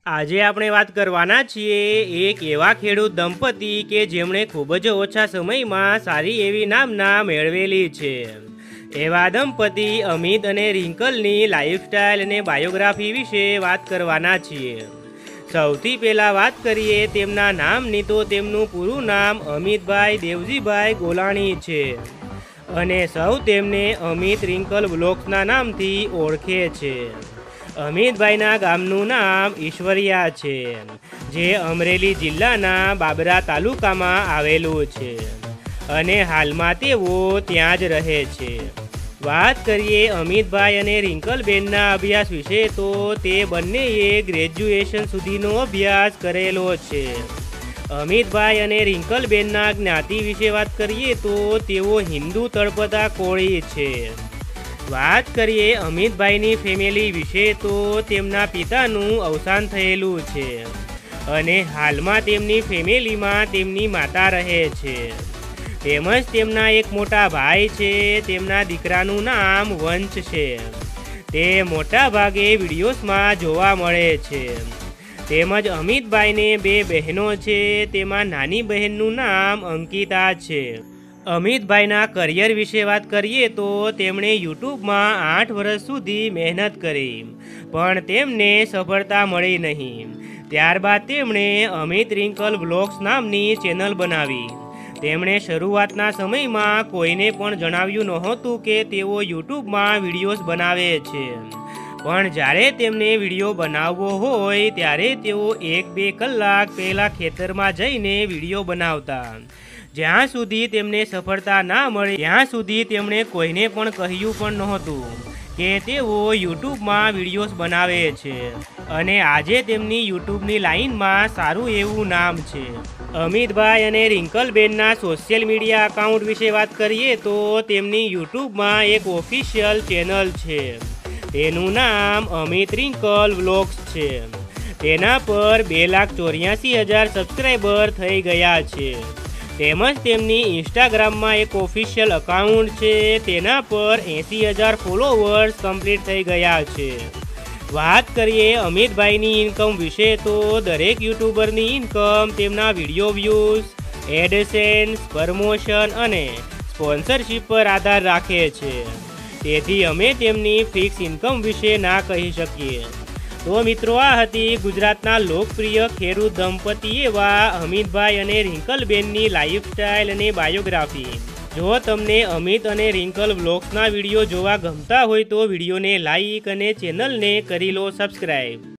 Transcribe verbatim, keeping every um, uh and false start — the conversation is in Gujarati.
આજે આપણે વાત કરવાના છીએ એક એવા ખેડૂત દંપતી કે જેમણે ખૂબ જ ઓછા સમયમાં સારી એવી નામના મેળવેલી છે। એવા દંપતી અમિત અને રિંકલની લાઈફસ્ટાઈલ અને બાયોગ્રાફી વિશે વાત કરવાના છીએ। સૌથી પહેલાં વાત કરીએ તેમના નામની તો તેમનું પૂરું નામ અમિતભાઈ દેવજીભાઈ ગોલાણી છે અને સૌ તેમને અમિત રિંકલ વ્લોગ્સના નામથી ઓળખે છે। અમિતભાઈના ગામનું નામ ઈશ્વરિયા છે, જે અમરેલી જિલ્લાના બાબરા તાલુકામાં આવેલું છે અને હાલમાં તેઓ ત્યાં જ રહે છે। વાત કરીએ અમિતભાઈ અને રિંકલબેનના અભ્યાસ વિશે તો તે બંનેએ ગ્રેજ્યુએશન સુધીનો અભ્યાસ કરેલો છે। અમિતભાઈ અને રિંકલબેનના જ્ઞાતિ વિશે વાત કરીએ તો તેઓ હિન્દુ તળપદા કોળી છે। વાત કરીએ અમિતભાઈની ફેમિલી વિશે તો તેમના પિતાનું અવસાન થયેલું છે અને હાલમાં તેમની ફેમિલીમાં તેમની માતા રહે છે, તેમજ તેમના એક મોટા ભાઈ છે। તેમના દીકરાનું નામ વંશ છે, તે મોટા ભાગે વિડીયોઝમાં જોવા મળે છે। તેમજ અમિતભાઈને બે બહેનો છે, તેમાં નાની બહેનનું નામ અંકિતા છે। અમિતભાઈના કરિયર વિશે વાત કરીએ તો તેમણે યુટ્યુબમાં આઠ વર્ષ સુધી મહેનત કરી પણ તેમને સફળતા મળી નહીં। ત્યારબાદ તેમણે અમિત રિંકલ વ્લોગ્સ નામની ચેનલ બનાવી। તેમણે શરૂઆતના સમયમાં કોઈને પણ જણાવ્યું નહોતું કે તેઓ યુટ્યુબમાં વિડીયોઝ બનાવે છે, પણ જ્યારે તેમને વિડીયો બનાવવો હોય ત્યારે તેઓ એક બે કલાક પહેલાં ખેતરમાં જઈને વિડીયો બનાવતા। જ્યાં સુધી તેમને સફળતા ના મળે ત્યાં સુધી તેમણે કોઈને પણ કહ્યું પણ નહોતું કે તેઓ યુટ્યુબમાં વિડીયોઝ બનાવે છે અને આજે તેમની યુટ્યુબની લાઇનમાં સારું એવું નામ છે। અમિતભાઈ અને રિંકલબેનના સોશિયલ મીડિયા અકાઉન્ટ વિશે વાત કરીએ તો તેમની યુટ્યુબમાં એક ઓફિશિયલ ચેનલ છે, તેનું નામ અમિત રિંકલ વ્લોગ્સ છે। તેના પર બે લાખ ચોર્યાસી હજાર સબસ્ક્રાઈબર થઈ ગયા છે। તેમજ તેમની ઇન્સ્ટાગ્રામમાં એક ઓફિશિયલ અકાઉન્ટ છે, તેના પર એંસી હજાર ફોલોવર્સ કમ્પ્લીટ થઈ ગયા છે। વાત કરીએ અમિતભાઈની ઇન્કમ વિશે તો દરેક યુટ્યુબરની ઇન્કમ તેમના વિડીયો વ્યૂઝ, એડસેન્સ, પ્રમોશન અને સ્પોન્સરશિપ પર આધાર રાખે છે, તેથી અમે તેમની ફિક્સ ઇન્કમ વિશે ના કહી શકીએ। તો મિત્રો, આ હતી ગુજરાતના લોકપ્રિય ખેડૂત દંપતી એવા અમિતભાઈ અને રિંકલબેનની લાઈફસ્ટાઈલ અને બાયોગ્રાફી। જો તમને અમિત અને રિંકલ વ્લોગ્સના વિડીયો જોવા ગમતા હોય તો વિડીયોને લાઈક અને ચેનલને કરી લો સબસ્ક્રાઈબ।